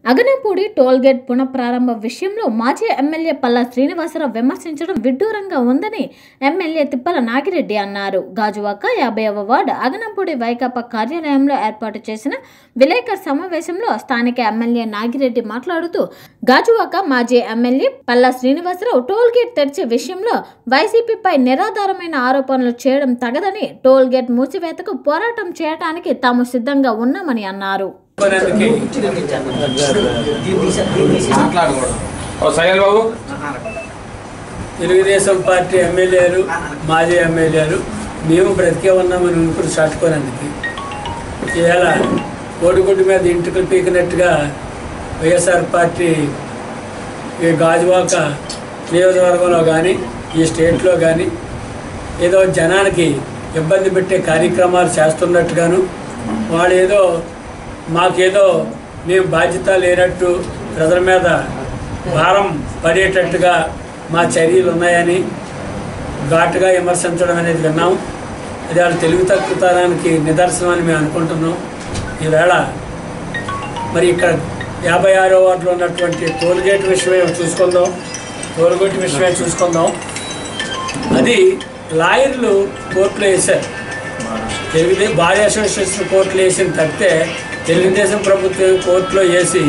Aganampudi tollgate పునఃప్రారంభ విషయంలో మాజీ MLA Palla Srinivasarao విమర్శించడం విడ్డూరంగా ఉందని ఎమ్మెల్యే తిప్పల నాగిరెడ్డి అన్నారు. గాజువాక 50వ వార్డు అగనంపూడి వైకాపా కార్యాలయంలో ఏర్పాటు చేసిన విలేకరుల సమావేశంలో స్థానిక ఎమ్మెల్యే నాగిరెడ్డి మాట్లాడుతూ, గాజువాక మాజీ ఎమ్మెల్యే పల్లా శ్రీనివాసరావు టోల్గేట్ తెరిచే విషయంలో వైసీపీపై నిరాధారమైన ఆరోపణలు చేయడం తగదని, టోల్గేట్ మూసివేతకు పోరాటం చేయడానికి తాము సిద్ధంగా ఉన్నామని అన్నారు. తెలుగుదేశం పార్టీ ఎమ్మెల్యేలు, మాజీ ఎమ్మెల్యేలు మేము బ్రతికే ఉన్నామని ఇప్పుడు చాటుకోనందుకు ఇవాళ కోడిగుడ్డు మీద ఇంటికి పీకినట్టుగా వైఎస్ఆర్ పార్టీ ఈ గాజువాక నియోజకవర్గంలో కానీ ఈ స్టేట్లో కానీ ఏదో జనానికి ఇబ్బంది పెట్టే కార్యక్రమాలు చేస్తున్నట్టుగాను, వాళ్ళు ఏదో మాకేదో మేము బాధ్యత లేనట్టు ప్రజల మీద భారం పడేటట్టుగా మా చర్యలు ఉన్నాయని ఘాటుగా విమర్శించడం అనేది విన్నాం. అది వాళ్ళ తెలుగు తక్కువతనానికి నిదర్శనం అని మేము అనుకుంటున్నాం. ఈవేళ మరి ఇక్కడ 56వ వార్డులో ఉన్నటువంటి టోల్గేట్ విషయమే చూసుకుందాం. అది లాయర్లు కోర్టులో వేశారు. బార్ అసోసియేషన్ కోర్టులో వేసిన తప్పితే తెలుగుదేశం ప్రభుత్వం కోర్టులో వేసి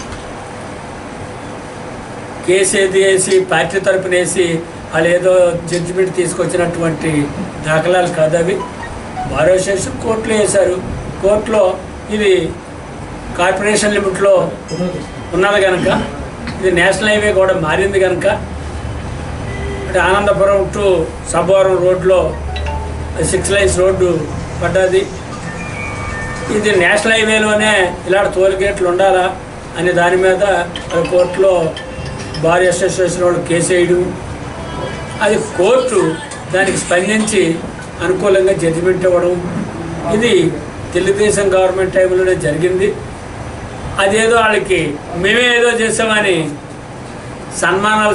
కేసు వేసి పార్టీ తరపున వేసి వాళ్ళు ఏదో జడ్జిమెంట్ తీసుకొచ్చినటువంటి దాఖలాలు కాదు అవి. బార్ అసోసియేషన్ కోర్టులో వేశారు. కోర్టులో ఇది కార్పొరేషన్ లిమిట్లో ఉన్నది కనుక, ఇది నేషనల్ హైవే కూడా మారింది కనుక, అంటే ఆనందపురం టు సబ్బవరం రోడ్లో 6 లైన్స్ రోడ్డు పడ్డది. ఇది నేషనల్ హైవేలోనే ఇలాంటి టోల్గేట్లు ఉండాలా అనే దాని మీద కోర్టులో బార్ అసోసియేషన్ వాళ్ళు కేసు వేయడం, అది కోర్టు దానికి స్పందించి అనుకూలంగా జడ్జిమెంట్ ఇవ్వడం, ఇది తెలుగుదేశం గవర్నమెంట్ టైంలోనే జరిగింది. అదేదో వాళ్ళకి మేమే ఏదో చేసామని సన్మానాలు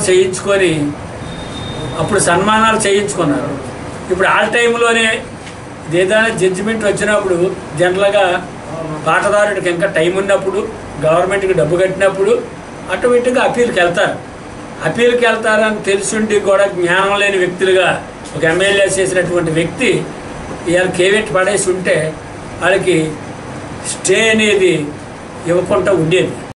చేయించుకున్నారు. ఇప్పుడు ఆ టైంలోనే ఏదైనా జడ్జిమెంట్ వచ్చినప్పుడు జనరల్గా పాటదారుడికి ఇంకా టైం ఉన్నప్పుడు, గవర్నమెంట్కి డబ్బు కట్టినప్పుడు ఆటోమేటిక్గా అప్పీల్కి వెళ్తారని తెలుసుండి కూడా జ్ఞానం లేని వ్యక్తులుగా ఒక ఎమ్మెల్యే చేసినటువంటి వ్యక్తి ఇవాళ కేవెట్ పడేసి ఉంటే వాళ్ళకి స్టే అనేది ఇవ్వకుండా ఉండేది.